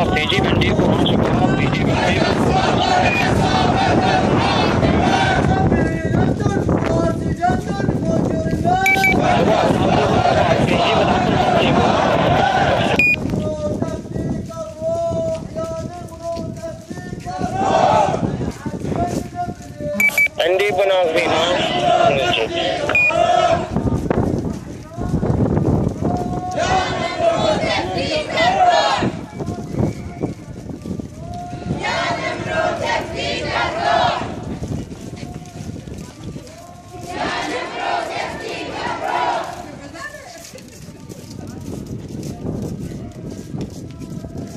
तेजी भिंडी को वहाँ से कहा तेजी भिंडी भिंडी बना देना।